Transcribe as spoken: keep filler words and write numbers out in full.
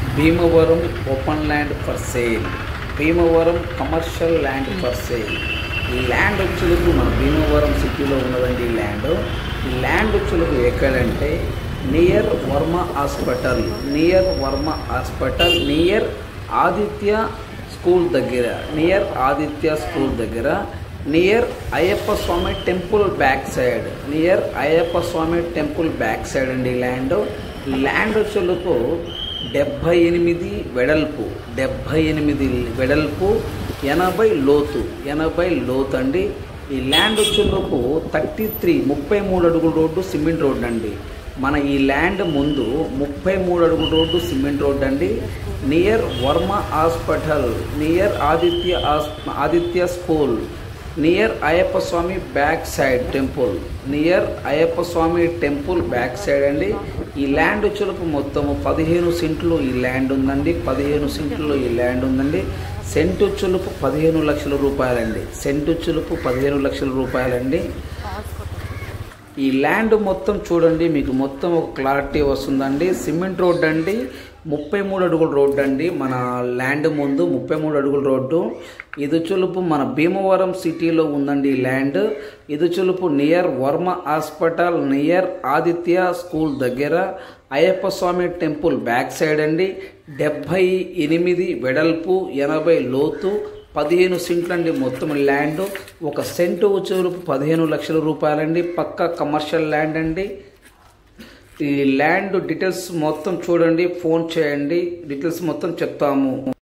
Bhimavaram open land for sale, Bhimavaram commercial land for sale. ఈ land వచ్చేందుకు మన భీమవరం సిటీలో ఉన్నదండి. ఈ ల్యాండ్ ఈ ల్యాండ్ వచ్చేందుకు ఎక్కడంటే near Varma hospital, near Varma hospital near Aditya school దగ్గర, నియర్ ఆదిత్య స్కూల్ దగ్గర, near Ayyappa Swami temple back side, near Ayyappa Swami temple back side అండి ల్యాండ్. ల్యాండ్ వచ్చేందుకు డెబ్భై ఎనిమిది వెడల్పు, డెబ్భై ఎనిమిది వెడల్పు, ఎనభై లోతు, ఎనభై లోతు అండి. ఈ ల్యాండ్ వచ్చేందుకు థర్టీ త్రీ ముప్పై మూడు అడుగుల రోడ్డు సిమెంట్ రోడ్ అండి. మన ఈ ల్యాండ్ ముందు ముప్పై మూడు అడుగుల రోడ్డు సిమెంట్ రోడ్ అండి. Near Varma hospital, near Aditya Aditya school, near Ayyappa Swami back side temple, near Ayyappa Swami temple back side అండి. ఈ ల్యాండ్ వచ్చేలకు మొత్తము పదిహేను సెంట్లు ఈ ల్యాండ్ ఉందండి. పదిహేను సెంట్లు ఈ ల్యాండ్ ఉందండి. సెంటు చులుపు పదిహేను లక్షల రూపాయలండి. సెంటు చులుపు పదిహేను లక్షల రూపాయలండి. ఈ ల్యాండ్ మొత్తం చూడండి, మీకు మొత్తం ఒక క్లారిటీ వస్తుందండి. సిమెంట్ రోడ్ అండి, ముప్పై మూడు అడుగుల రోడ్డు అండి. మన ల్యాండ్ ముందు ముప్పై మూడు అడుగుల రోడ్డు. ఇది చులుపు మన భీమవరం సిటీలో ఉందండి ఈ ల్యాండ్. ఇది చులుపు near Varma hospital, near Aditya school దగ్గర, Ayyappa Swami temple back side అండి. డెబ్భై ఎనిమిది వెడల్పు, ఎనభై లోతు, పదిహేను సెంట్లు అండి మొత్తం ల్యాండ్. ఒక సెంటు వచ్చేవరకు పదిహేను లక్షల రూపాయలండి. పక్కా కమర్షియల్ ల్యాండ్ అండి. ఈ ల్యాండ్ డీటెయిల్స్ మొత్తం చూడండి, ఫోన్ చేయండి, డీటెయిల్స్ మొత్తం చెప్తాము.